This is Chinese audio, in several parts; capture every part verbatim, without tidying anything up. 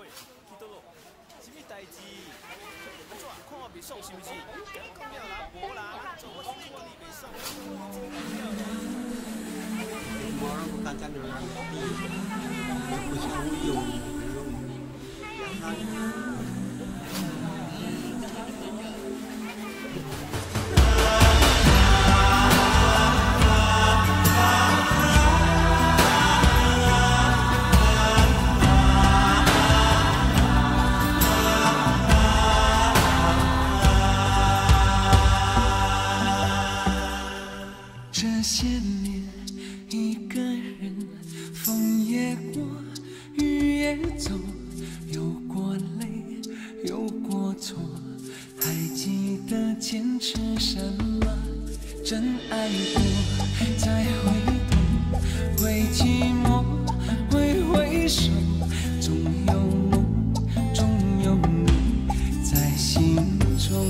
喂，去倒落？什么代志？安怎？看我袂爽是毋是？讲了啦，无啦，做我是看你袂爽。 我不敢讲了，不想有有。 这些年，一个人，风也过，雨也走，有过泪，有过错，还记得坚持什么？真爱过，再回头，会寂寞，会回首，总有梦，总有你在心中。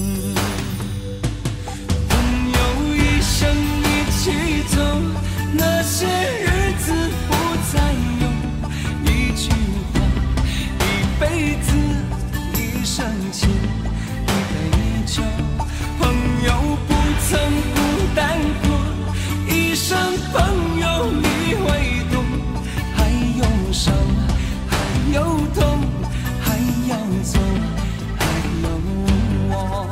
一起走，那些日子不再有一句话，一辈子，一生情，一杯酒。朋友不曾孤单过，一生朋友你会懂。还有伤，还有痛，还要走，还有我。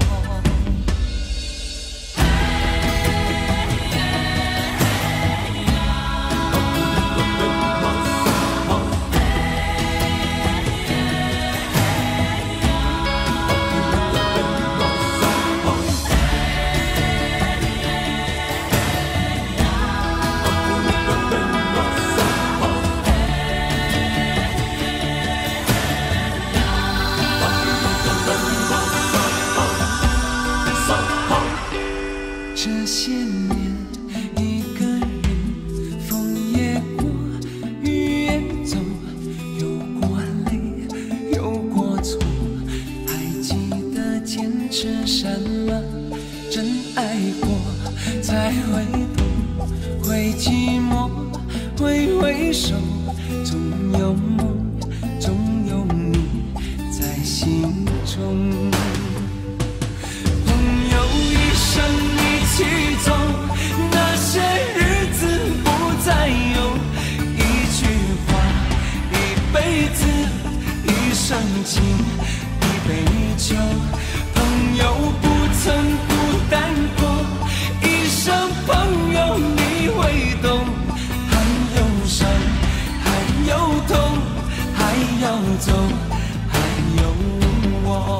这些年，一个人，风也过，雨也走，有过泪，有过错，还记得坚持什么？真爱过，才会懂，会寂寞，会回首，总有梦，总有你在心中。 一起走，那些日子不再有一句话，一辈子，一生情，一杯酒。朋友不曾孤单过，一生朋友你会懂。还有伤，还有痛，还要走，还有我。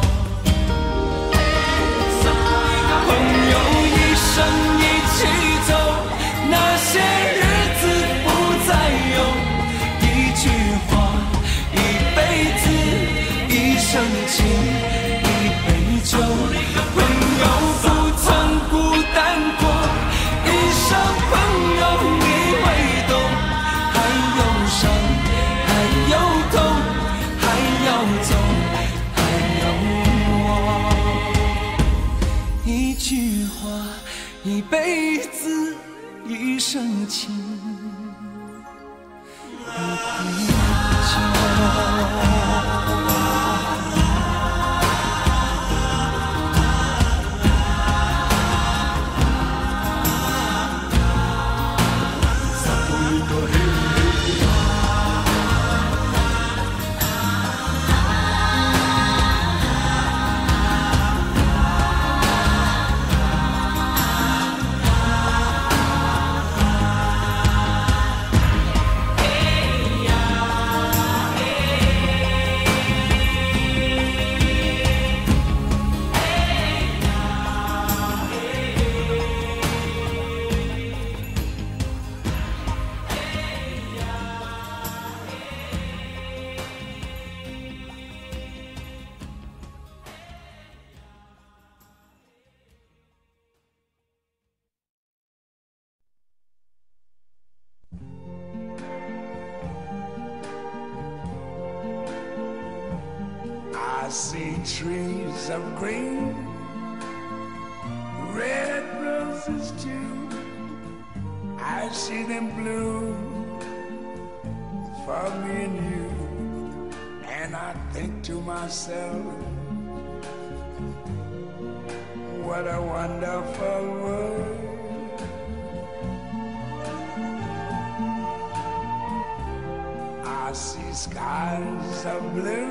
一起走，那些日子不再有一句话，一辈子，一生情，一杯酒。朋友不曾孤单过，一生朋友你会懂。还有伤，还有痛，还要走，还有我。一句话。 一辈子，一生情，一杯酒。 I see trees of green, red roses too. I see them bloom for me and you. think to myself, what a wonderful world. I see skies of blue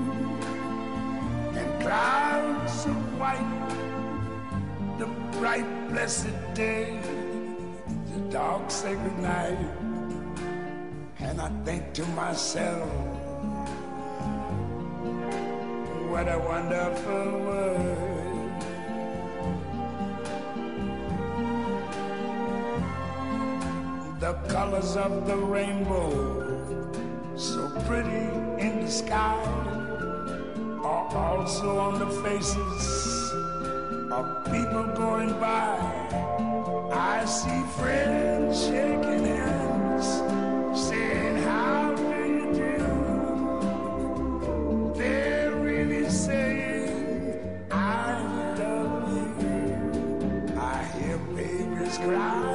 and clouds of white, the bright blessed day, the dark sacred night, and I think to myself, what a wonderful world. The colors of the rainbow, so pretty in the sky, are also on the faces of people going by. I see friends shaking hands, saying, how do you do? They're really saying, I love you. I hear babies cry,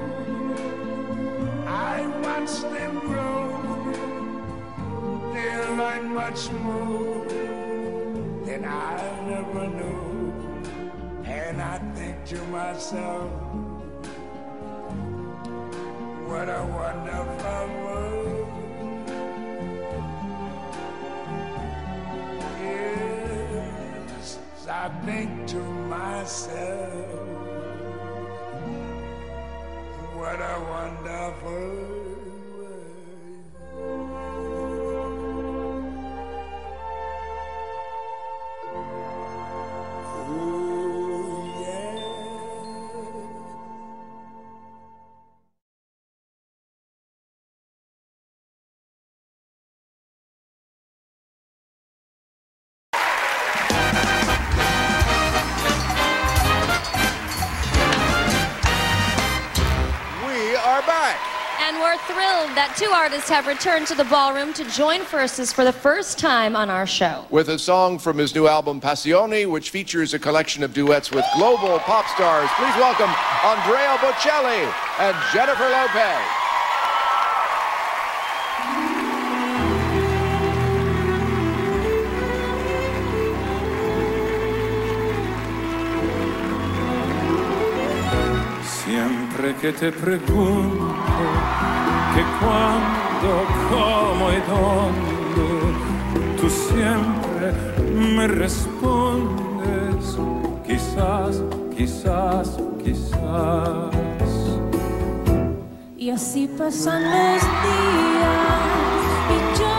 I watch them grow. They'll learn much more than I never knew. And I think to myself, what a wonderful world. Yes, I think to myself, what a wonderful world. And we're thrilled that two artists have returned to the ballroom to join forces for the first time on our show. With a song from his new album, Passione, which features a collection of duets with global pop stars. Please welcome Andrea Bocelli and Jennifer Lopez. Siempre que te pregunto que cuándo, cómo y dónde, tú siempre me respondes, quizás, quizás, quizás. Y así pasan los días y yo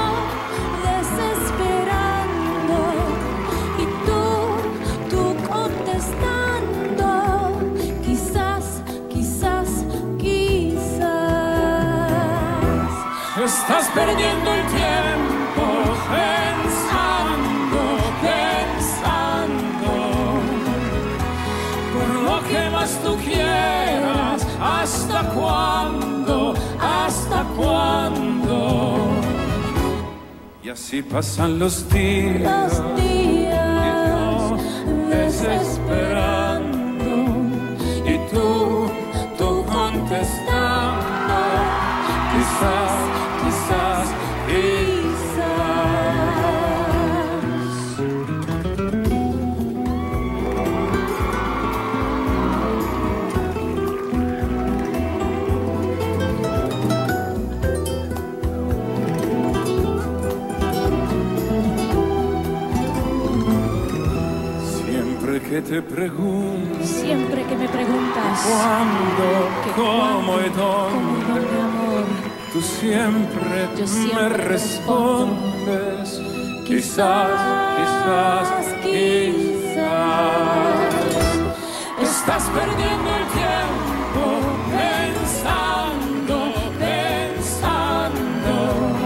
desesperando y tú, tú contestando, quizás, quizás, quizás. Estás perdiendo el tiempo pensando, pensando, por lo que más tú quieras, ¿hasta cuándo? ¿Hasta cuándo? Y así pasan los días, los días y yo desesperando y tú, tú contestando, quizás, quizás, quizás. Siempre que te pregunto, siempre que me preguntas cuándo, cómo y dónde, cómo y dónde, amor, tú siempre, yo siempre me respondes, quizás, quizás, quizás. Estás perdiendo el tiempo pensando, pensando,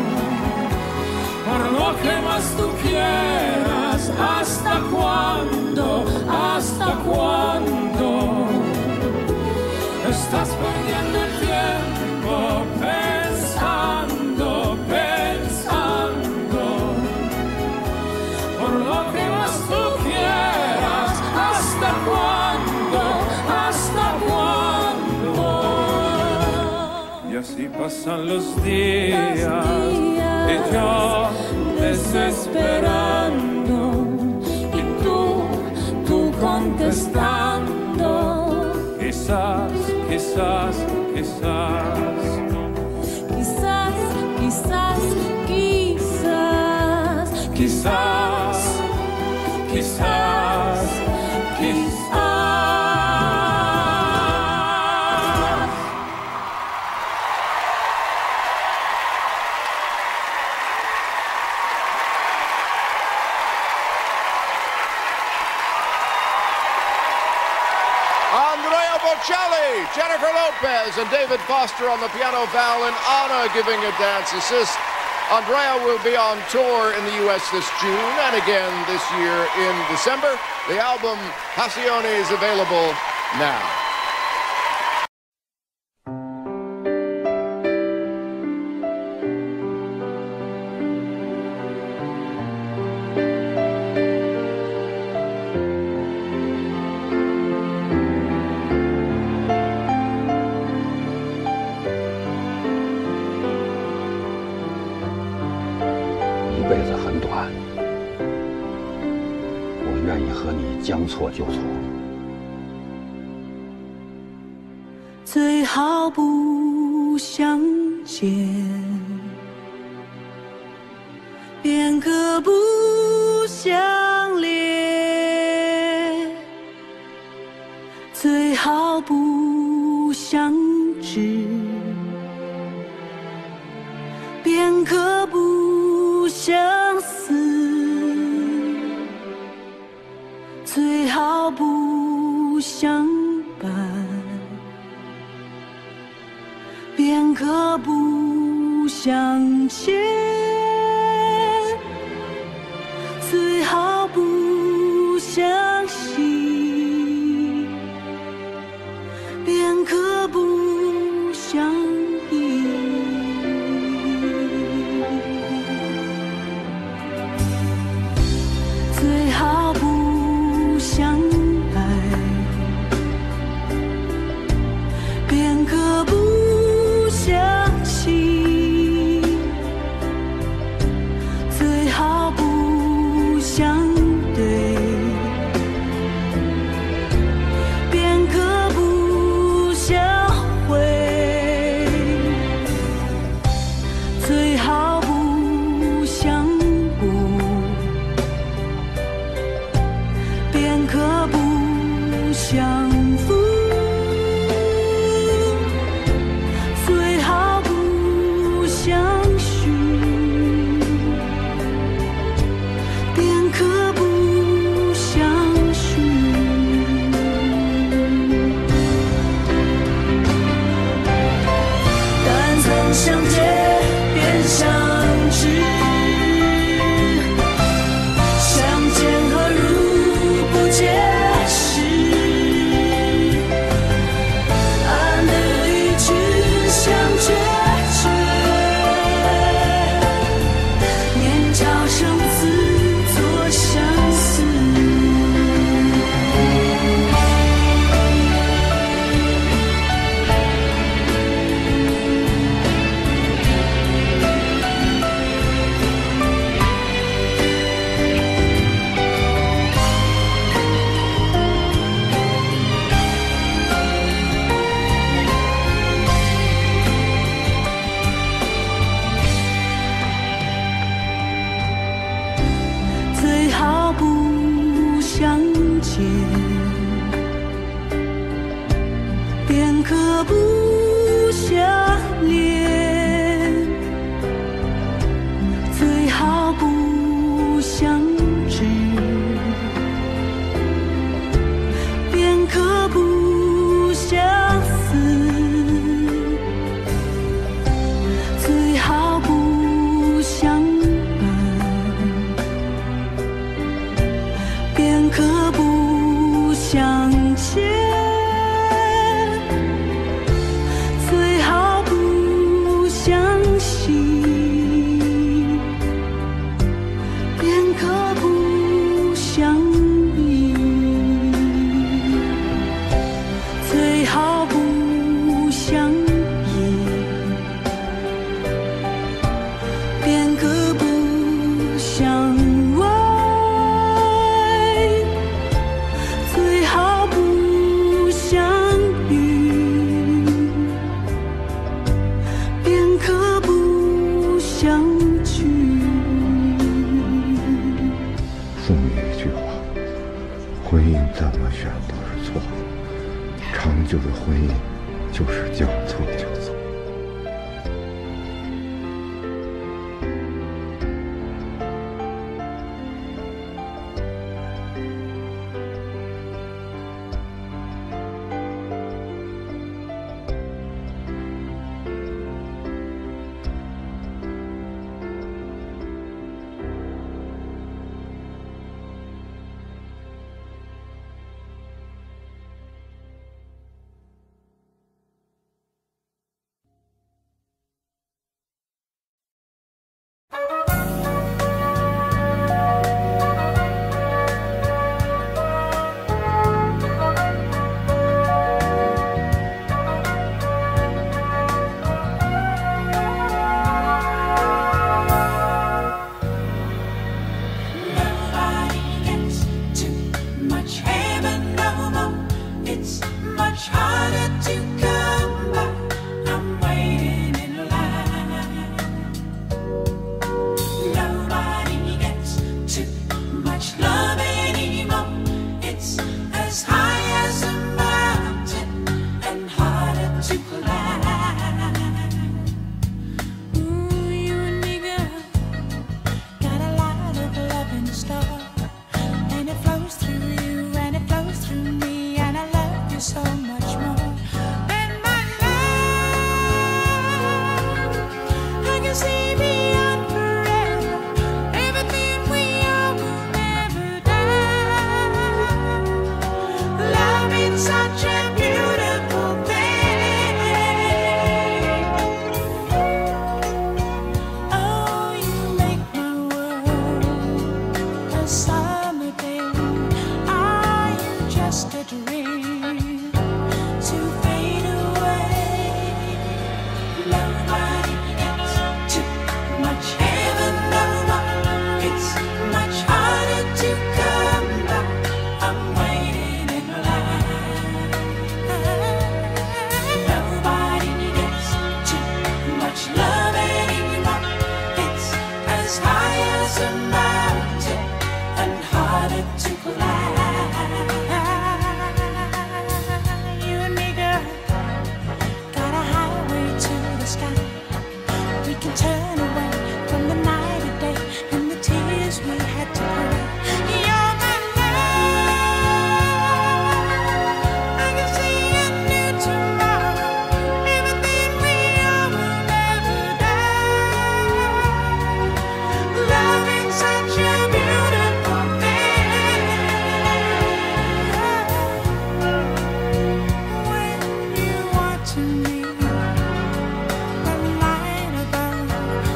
por lo que más tú quieras, ¿hasta cuándo? ¿Hasta cuándo? Estás perdiendo el tiempo pensando, pensando, por lo que más tú quieras, ¿hasta cuándo? ¿Hasta cuándo? Y así pasan los días, los días y yo desesperando y tú, tú contestando. Quizás, quizás, quizás. Quizás, quizás, quizás, Quizás, quizás, quizás. Andrea Bocelli, Jennifer Lopez, and David Foster on the piano, Val and Anna giving a dance assist. Andrea will be on tour in the U S this June and again this year in December. The album Passione is available now. 一辈子很短，我愿意和你将错就错。 最好不相见，便可不相恋，最好不相知，便可不相思，最好不相伴，便可不相欠，最好不相惜，便可不相依。最好不相爱，便可不相弃，最好不相对，便可不相会，最好不相顾，便可不相负，最好不相许，便可不相许。但曾相见便相知，相见何如不见时，安得一君相决绝，年交生死作相思。最好不相见，便可不相恋，最好不相知，便可不相思，最好不相便可不相欠， 就是回忆，就是交错交错。 To me, the light above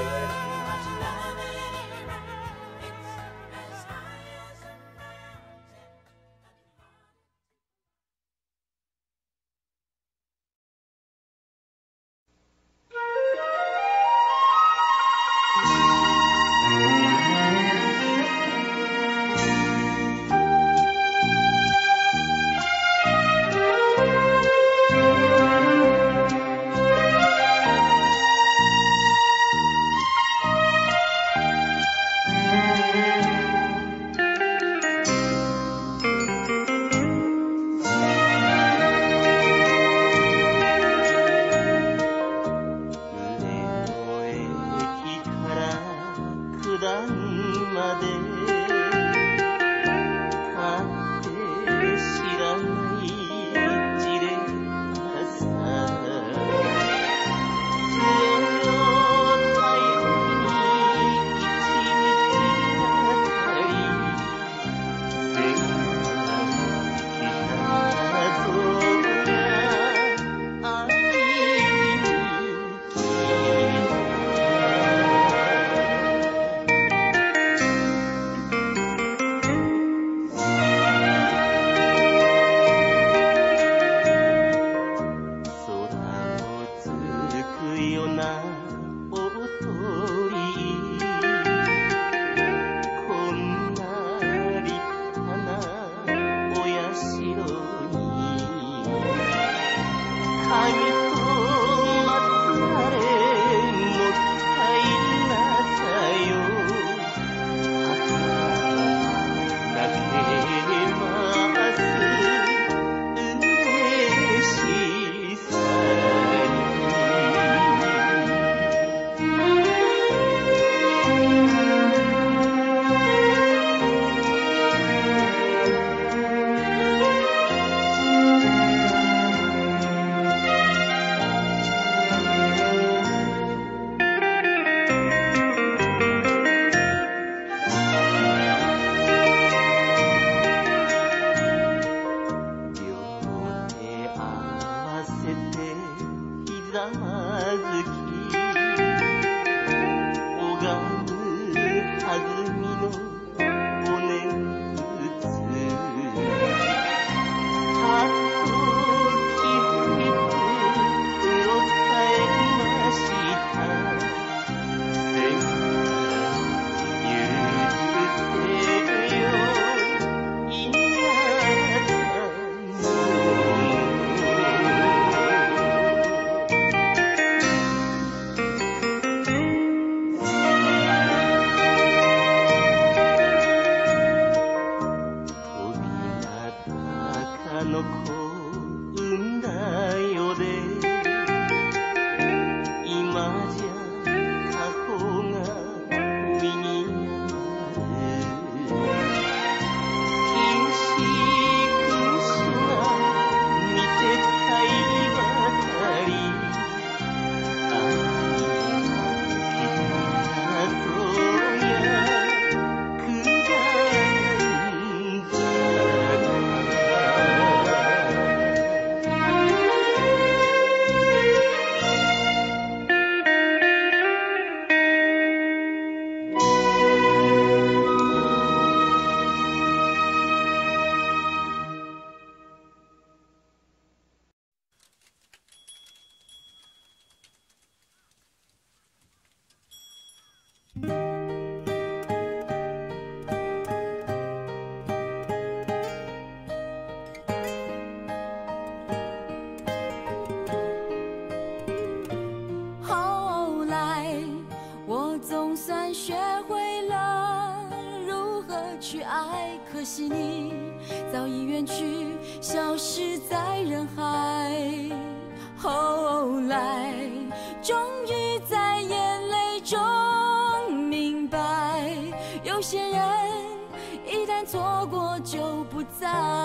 可惜你早已远去，消失在人海。后来终于在眼泪中明白，有些人一旦错过就不再。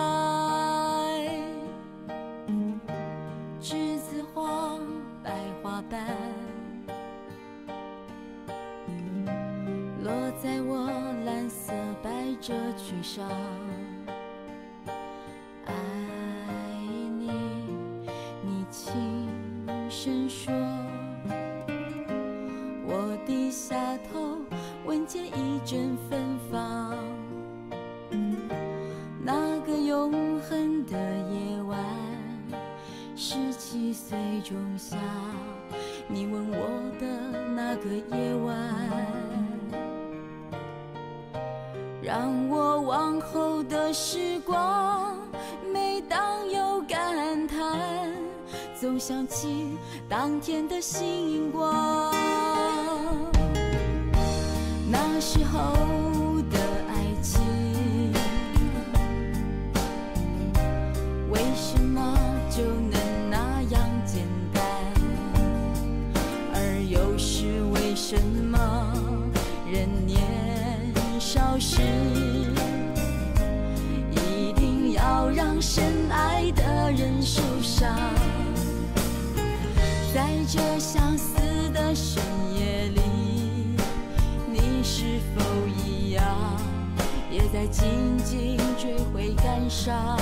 栀子花白花瓣落在我蓝色百褶裙上，爱你，你轻声说，我的下头，闻见一阵芬芳。那个永恒的夜晚，十七岁仲夏，你吻我的那个夜晚，让我往后的时光，每当有感叹，总想起当天的星光。那时候的爱情，为什么就能那样简单？而又是为什么人年少时，一定要让深爱的人受伤？在这相思的深夜里，你是否一样，也在静静追悔感伤？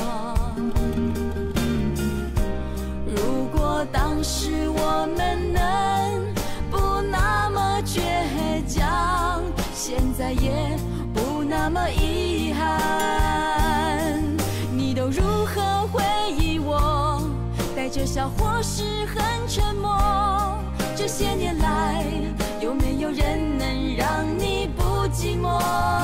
如果当时我们能不那么倔强，现在也不那么遗憾。你都如何回忆我？带着笑或是很沉默。这些年来，有没有人能让你不寂寞？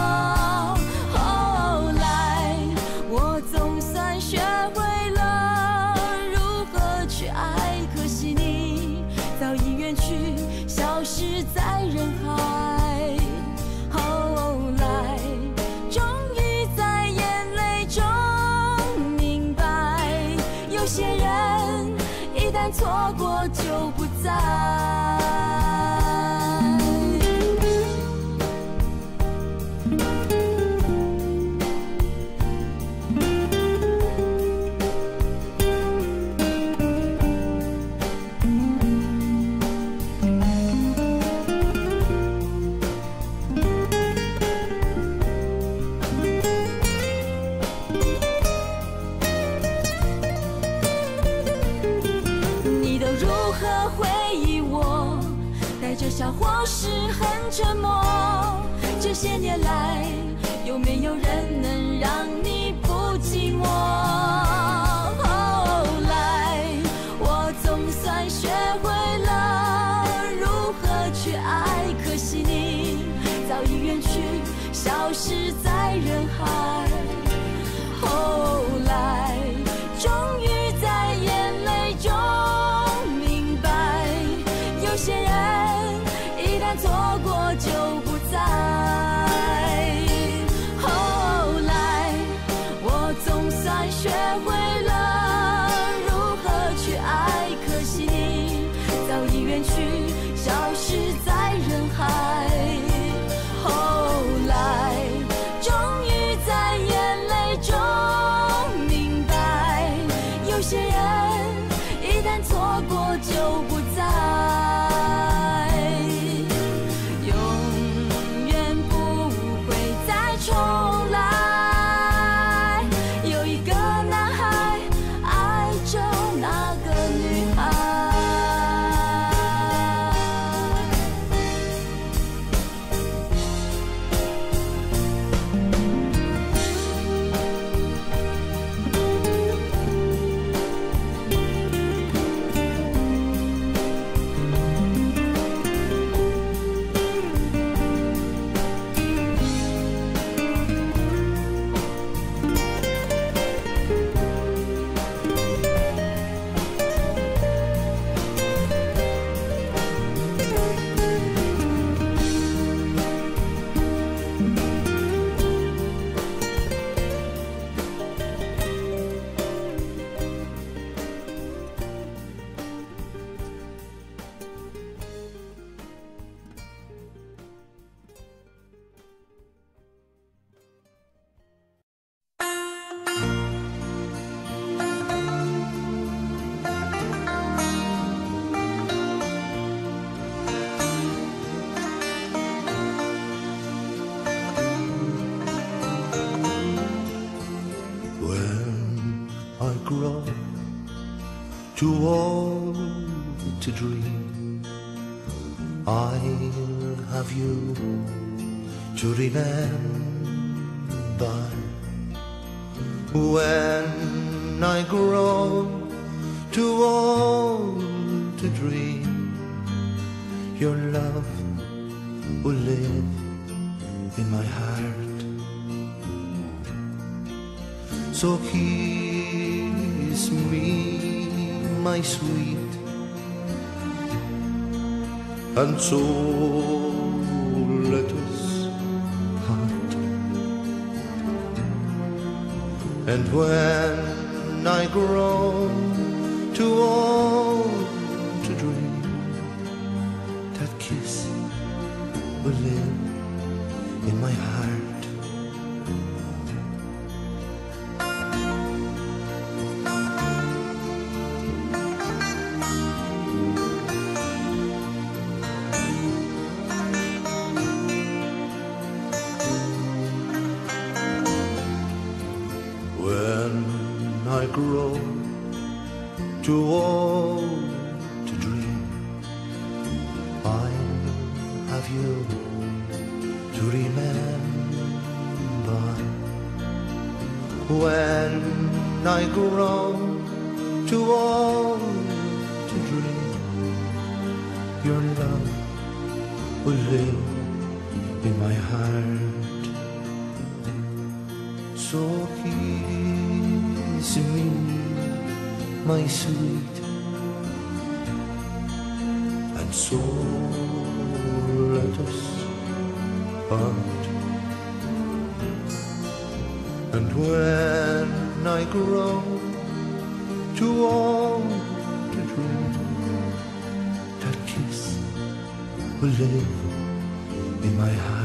后来，我总算学会了如何去爱，可惜你早已远去，消失在人海。后来，终于在眼泪中明白，有些人一旦错过就不再。笑或是很沉默，这些年来，有没有人能让你不寂寞？后来，我总算学会了如何去爱，可惜你早已远去，消失在人海。后来，终于在眼泪中明白，有些人错过就不再。后来，我总算学会了如何去爱，可惜你早已远去，消失在人海。后来，终于在眼泪中明白，有些人一旦错过就不再。 Too old to dream, I'll have you to remember when I grow too old to dream. Your love will live in my heart. So kiss me, my sweet, and so let us part. And when I grow too old to dream, that kiss will live in my heart. When I grow too old to dream, I'll have you to remember. When I grow too old to dream, your love will live in my heart. So kiss me, my sweet, and so let us part. And when I grow too old to dream, that kiss will live in my heart.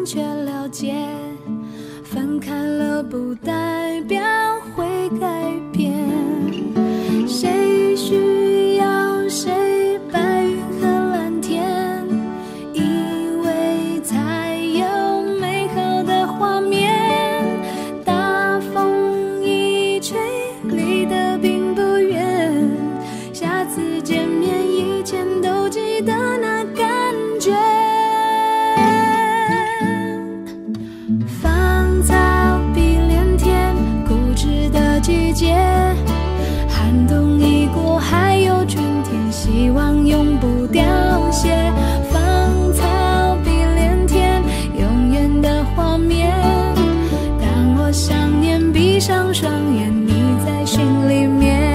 确了解，分开了不代表会改变。谁需要谁白云和蓝天，以为才有美好的画面。大风一吹，离得并不远，下次见面以前都记得那感觉。芳草碧连天，固执的季节，寒冬已过还有春天，希望永不凋谢。芳草碧连天，永远的画面。当我想念，闭上双眼，你在心里面。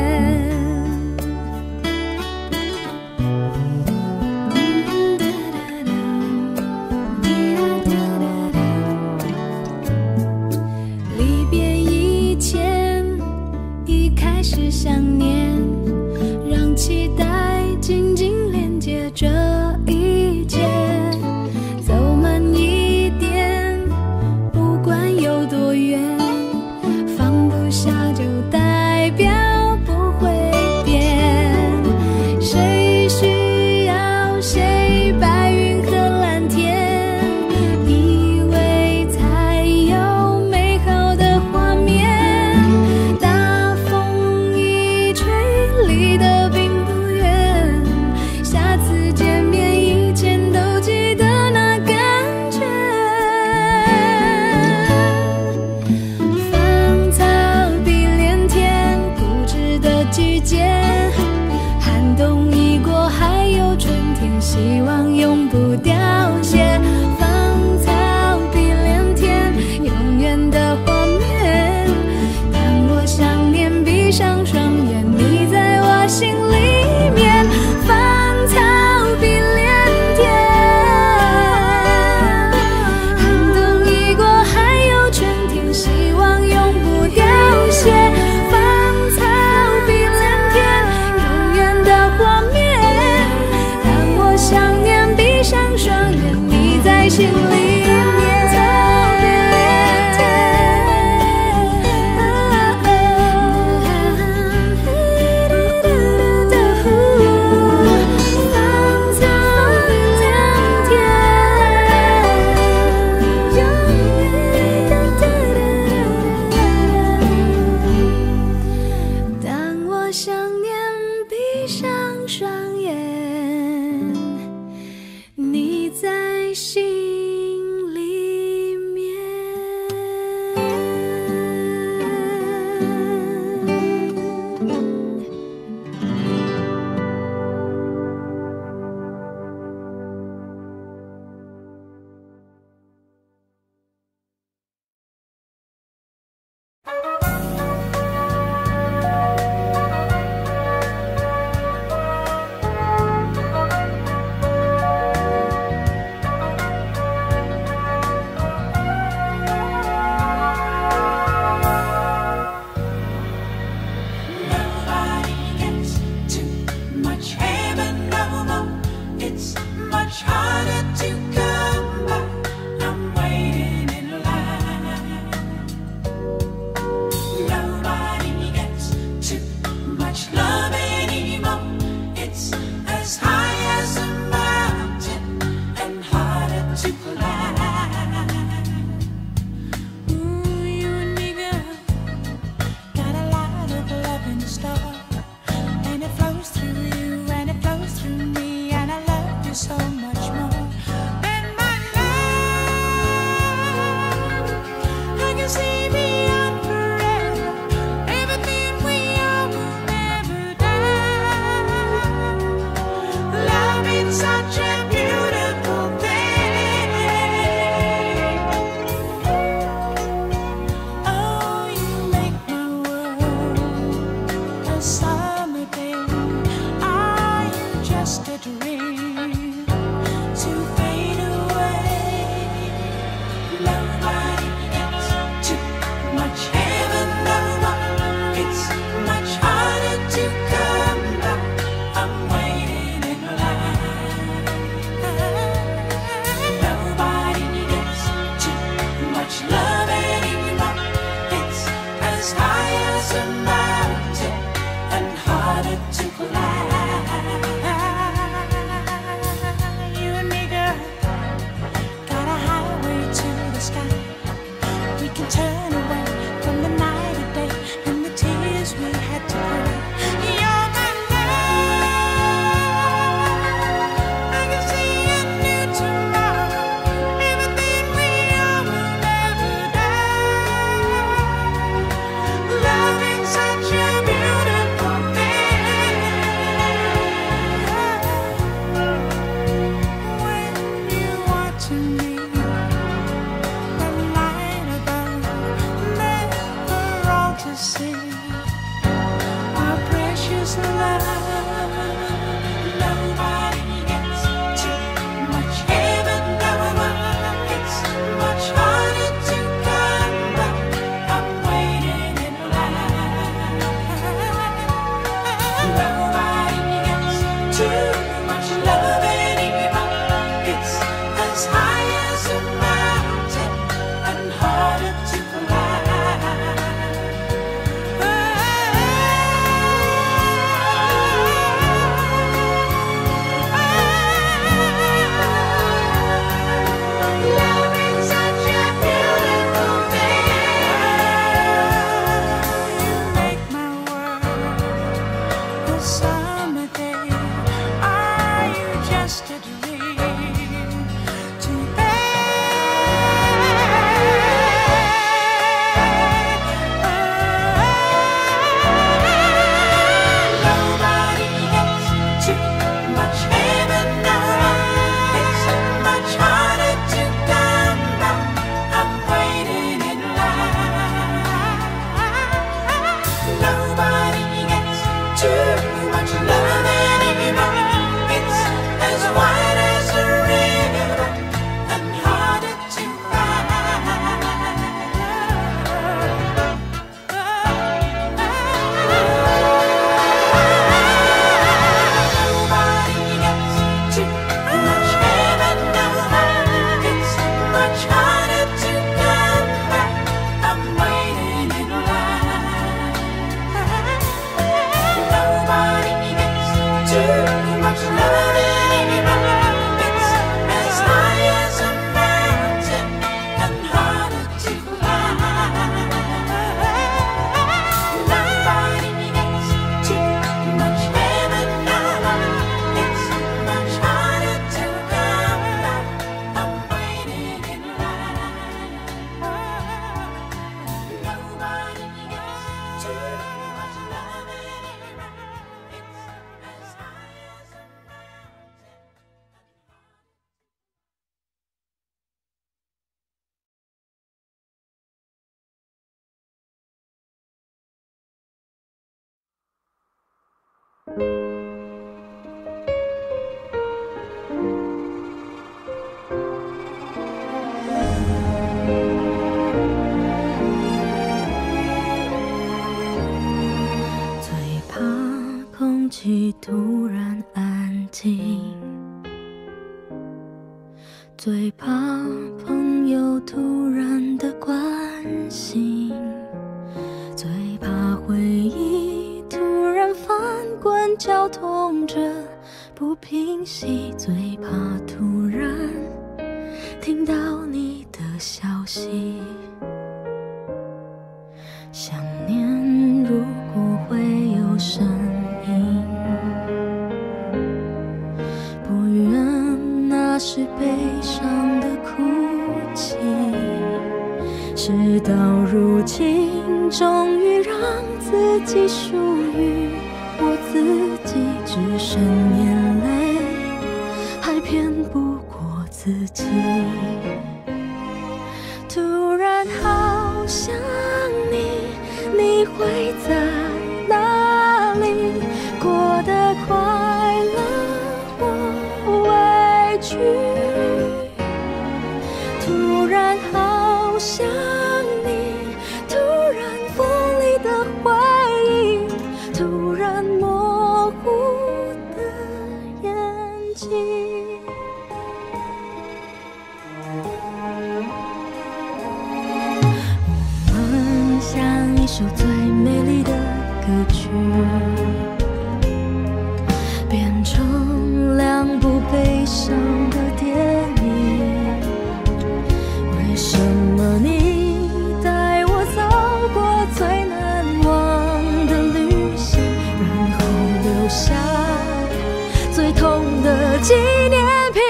离别以前，一开始想念，让期待紧紧连接这一切。走慢一点，不管有多远，放不下就代表不会变。谁需要谁白云和蓝天，以为才有美好的画面。大风一吹，离得并不远，下次见面以前都记得那感觉。芳草碧连天，固执的季节，寒冬已过还有春天，希望永不凋谢。芳草碧连天，永远的画面。当我想念，闭上双眼，你在我心里面。芳草碧连天，寒冬已过还有春天，希望永不凋谢。芳草碧连天，永远的画面。当我想念，闭上双眼，你在心里面。芳草碧连天，当我想念，闭上双眼，你在心里面。 朋友突然的关心，最怕回忆突然翻滚绞痛着不平息，最怕突然听到你的消息。想念如果会有声音，不愿那是悲伤的哭泣。事到如今，终于让自己属于我自己，只剩眼泪还骗不过自己。突然好想你，你会在哪里？过得快乐或委屈？突然好想你，突然锋利的回忆，突然模糊的眼睛。像一首最美丽的歌曲，变成两部悲伤的电影。为什么你带我走过最难忘的旅行，然后留下最痛的纪念品？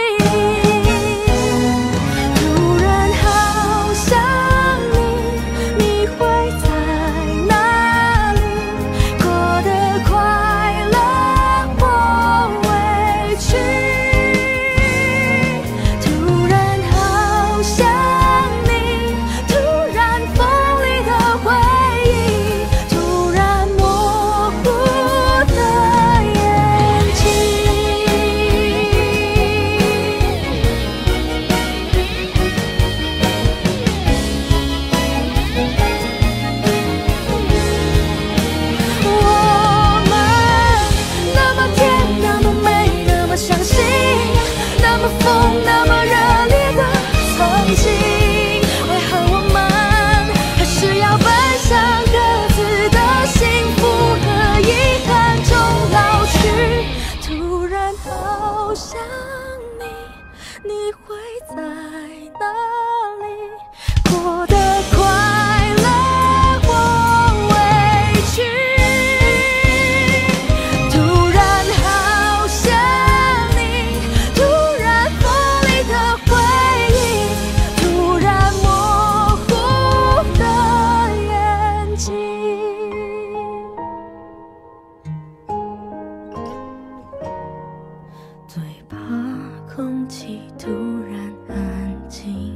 最怕空气突然安静，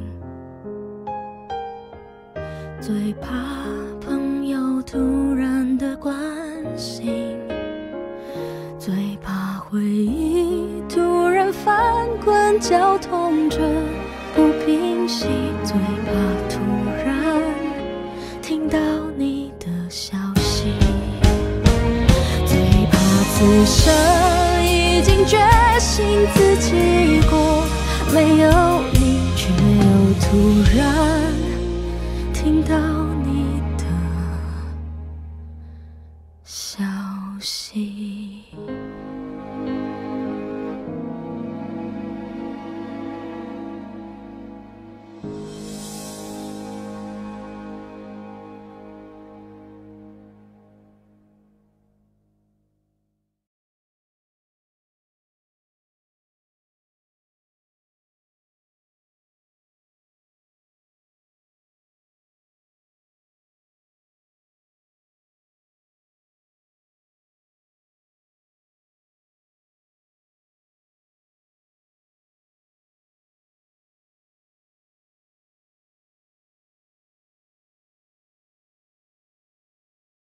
最怕朋友突然的关心，最怕回忆突然翻滚绞痛着不平息，最怕突然听到你的消息，最怕此生已经决心自己过，没有